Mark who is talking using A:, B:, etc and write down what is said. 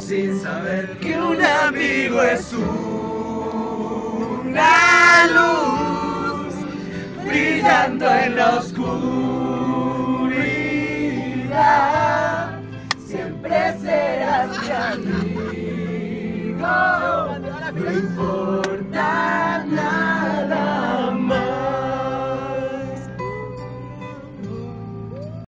A: sin saber que un amigo es una luz brillando en la oscuridad. Siempre serás mi amigo, no importa